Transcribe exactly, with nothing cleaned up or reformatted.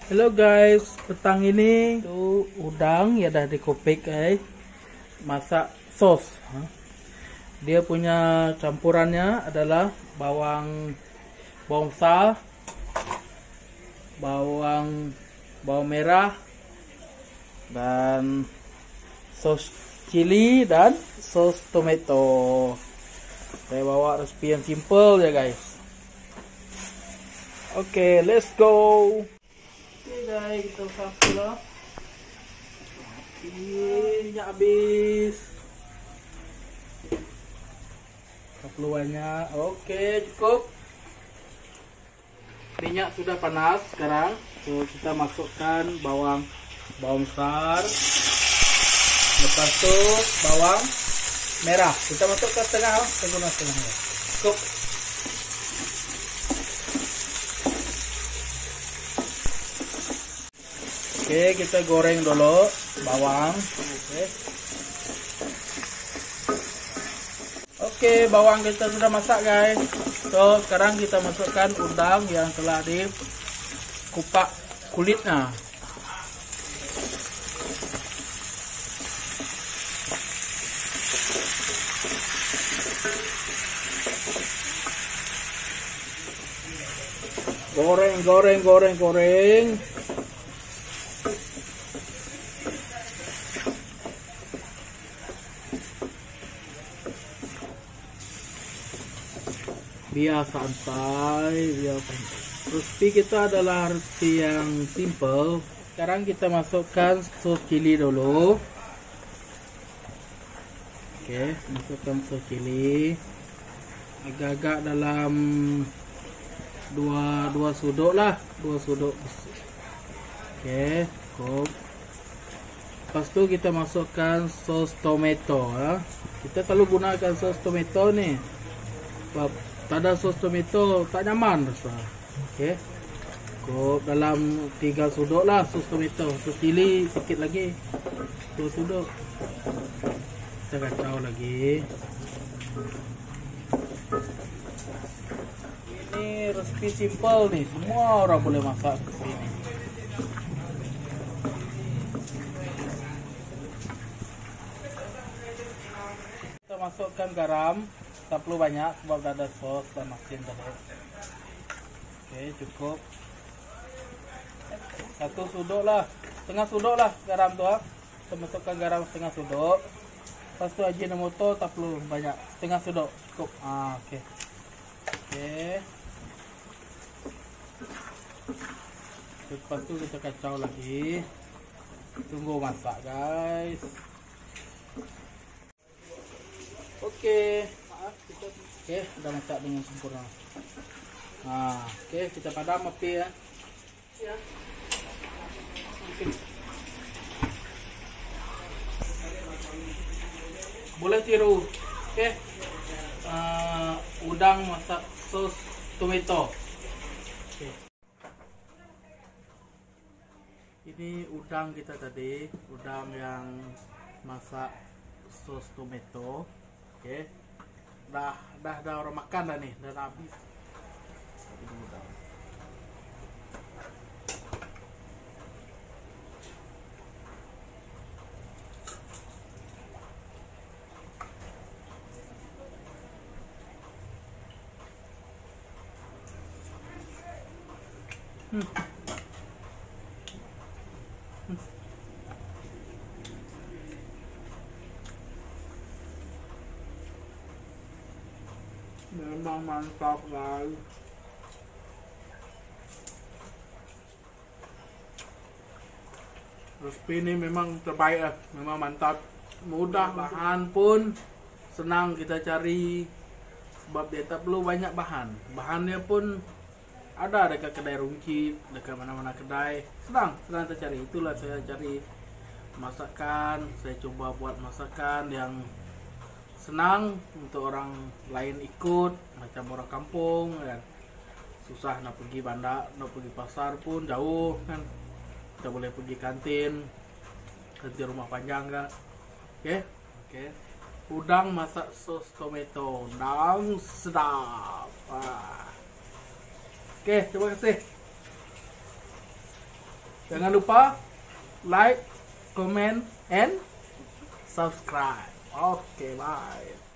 Halo guys, petang ini tuh udang ya dah dikopek guys. Masak sos. Dia punya campurannya adalah bawang bawang besar, bawang bawang merah, dan sos cili dan sos tomato. Saya bawa resep yang simple ya guys. Oke, okay, let's go. Oke guys, kita masak lah. Ini minyak habis. Tak perlu banyak. Oke, cukup. Minyak sudah panas sekarang. So, kita masukkan bawang bawang besar. Lepas itu bawang merah. Kita masukkan setengah, setengah setengah. Cukup. Oke, kita goreng dulu bawang. Oke. Oke, bawang kita sudah masak guys. So, sekarang kita masukkan udang yang telah dikupak kulitnya. Goreng, goreng, goreng, goreng. Biar santai, biar santai. Resipi kita adalah resipi yang simple. Sekarang kita masukkan sos cili dulu. Oke, masukkan sos cili. Agak-agak dalam dua dua sudut lah, dua sudut. Oke, cukup. Lepas itu kita masukkan sos tomato ya. Kita selalu gunakan sos tomato nih. Sebab tak ada sos tomato tak nyaman rasa. Okey. Cukup dalam tiga sudut lah sos tomato. Sos cili sikit lagi. Dua sudut. Kita kacau lagi. Ini resipi simple nih. Semua orang boleh masak seperti ini. Kita masukkan garam. Tak perlu banyak sebab dah ada sos dan masin tadi. Oke, cukup. Satu sudut lah, setengah sudut lah garam tu ah. Kita masukkan garam setengah sudut. Lepas tu ajinomoto tak perlu banyak, setengah sudut cukup. Ah, oke. Oke. Lepas tu kita kacau lagi. Tunggu masak guys. Oke. Oke, sudah masak dengan sempurna. Nah, oke, kita padam api ya. Ya. Oke. Boleh tiru. Oke. Uh, udang masak sos tomato. Oke. Ini udang kita tadi, udang yang masak sos tomato. Oke. Dah, dah, dah orang makan dah nih, dah habis. Ini udah. Hmm. Hmm. Memang mantap guys. Resipi ini memang terbaik lah. Memang mantap. Mudah, bahan pun senang kita cari. Sebab dia tak perlu banyak bahan. Bahannya pun ada dekat kedai runcit, dekat mana-mana kedai. Senang, senang kita cari. Itulah saya cari masakan. Saya coba buat masakan yang senang untuk orang lain ikut, macam orang kampung kan. Susah nak pergi bandar, nak pergi pasar pun jauh kan. Kita boleh pergi kantin, kantin rumah panjang kan. Oke, oke. Udang masak sos tomato, dan sedap. Wah. Oke, terima kasih. Jangan lupa like, comment, and subscribe. Oke, bye.